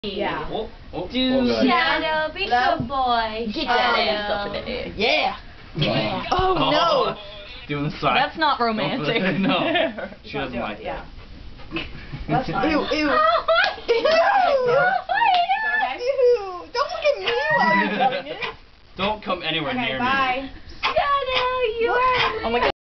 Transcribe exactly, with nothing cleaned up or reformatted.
Yeah. Oh, oh, Do oh, Shadow, be good boy. Get that ass up in the air. Yeah. Yeah. Oh, oh no. Doing the side. That's not romantic. No. She doesn't like that. Yeah. That's fine. Ew, ew. Oh, Ew. Ew. Don't look at me while you're doing it. Don't come anywhere okay, near bye. me. Shadow, you are. Oh my God.